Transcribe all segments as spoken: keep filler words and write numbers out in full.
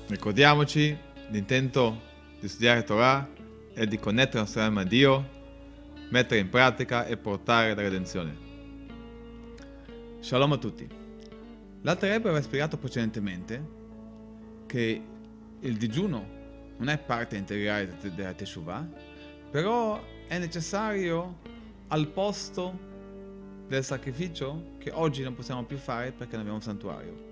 Ricordiamoci, l'intento di studiare Torah è di connettere la nostra anima a Dio, mettere in pratica e portare la redenzione. Shalom a tutti. L'Alter Rebbe aveva spiegato precedentemente che il digiuno non è parte integrale della Teshuvah, però è necessario al posto del sacrificio che oggi non possiamo più fare perché non abbiamo un santuario.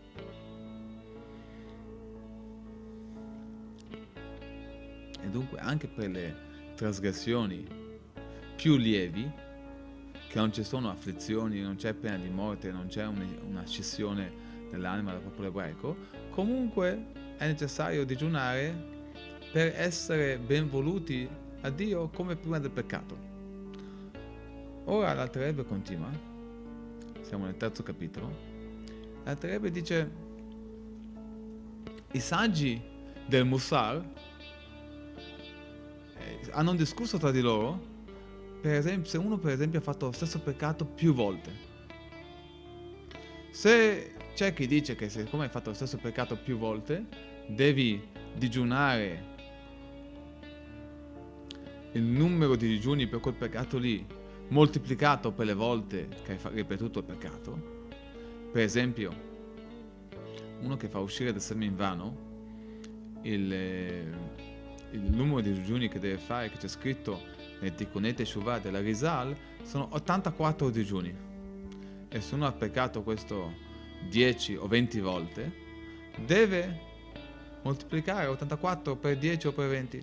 E dunque anche per le trasgressioni più lievi, che non ci sono afflizioni, non c'è pena di morte, non c'è un, una scissione dell'anima del popolo ebraico, comunque è necessario digiunare per essere ben voluti a Dio come prima del peccato. Ora l'Alter Rebbe continua, siamo nel terzo capitolo. L'Alter Rebbe dice: i saggi del Musar hanno un discorso tra di loro, per esempio, se uno per esempio ha fatto lo stesso peccato più volte. Se c'è chi dice che siccome hai fatto lo stesso peccato più volte, devi digiunare il numero di digiuni per quel peccato lì moltiplicato per le volte che hai ripetuto il peccato. Per esempio, uno che fa uscire dal seme invano, il il numero di digiuni che deve fare, che c'è scritto nel Tikkunei Teshuvah della Rizal, sono ottantaquattro digiuni. E se uno ha peccato questo dieci o venti volte, deve moltiplicare ottantaquattro per dieci o per venti.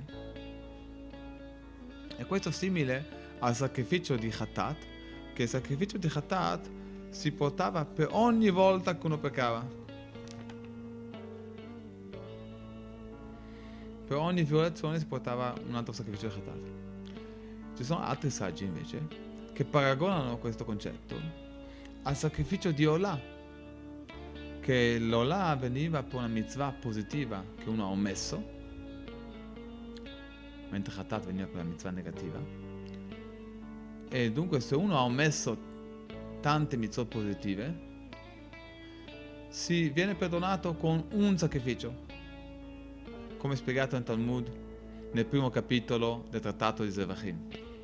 E questo è simile al sacrificio di Khatat, che il sacrificio di Khatat si portava per ogni volta che uno peccava. Per ogni violazione si portava un altro sacrificio di Khatat. Ci sono altri saggi invece che paragonano questo concetto al sacrificio di Olà, che l'Olà veniva per una mitzvah positiva che uno ha omesso, mentre Khatat veniva per una mitzvah negativa. E dunque se uno ha omesso tante mitzvot positive, si viene perdonato con un sacrificio, come spiegato nel Talmud nel primo capitolo del trattato di Zevachim.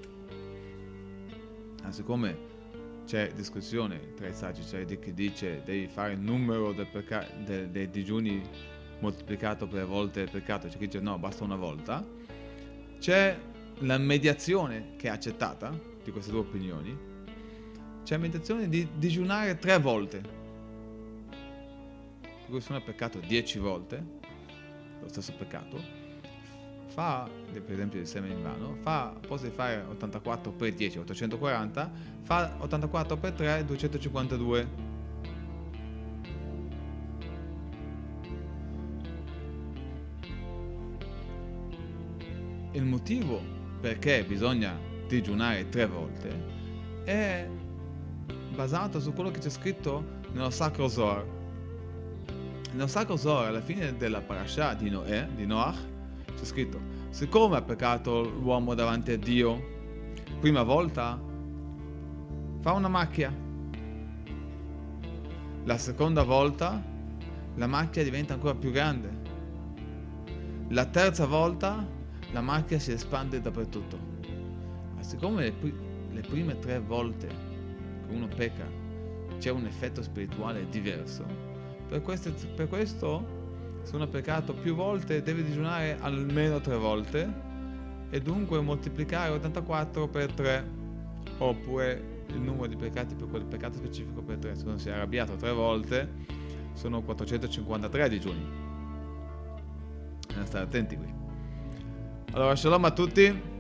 Ah, siccome c'è discussione tra i saggi, c'è chi dice devi fare il numero del pecca- de- dei digiuni moltiplicato per le volte del peccato, c'è chi dice no, basta una volta. C'è la mediazione che è accettata di queste due opinioni, c'è la mediazione di digiunare tre volte. Per cui se uno ha peccato dieci volte lo stesso peccato, fa, per esempio il seme invano, fa, al posto di fare ottantaquattro per dieci, ottocentoquaranta, fa ottantaquattro per tre, duecentocinquantadue. Il motivo perché bisogna digiunare tre volte è basato su quello che c'è scritto nello Sacro Zohar. Nello Sacro Zohar, alla fine della parasha di Noè, di Noach, c'è scritto: siccome ha peccato l'uomo davanti a Dio, prima volta fa una macchia. La seconda volta la macchia diventa ancora più grande. La terza volta la macchia si espande dappertutto. Ma siccome le, pri- le prime tre volte che uno pecca c'è un effetto spirituale diverso, Per questo, per questo, se uno ha peccato più volte, deve digiunare almeno tre volte e dunque moltiplicare ottantaquattro per tre, oppure il numero di peccati per quel peccato specifico per tre. Se uno si è arrabbiato tre volte, sono quattrocentocinquantatré digiuni. Bisogna stare attenti qui. Allora, shalom a tutti.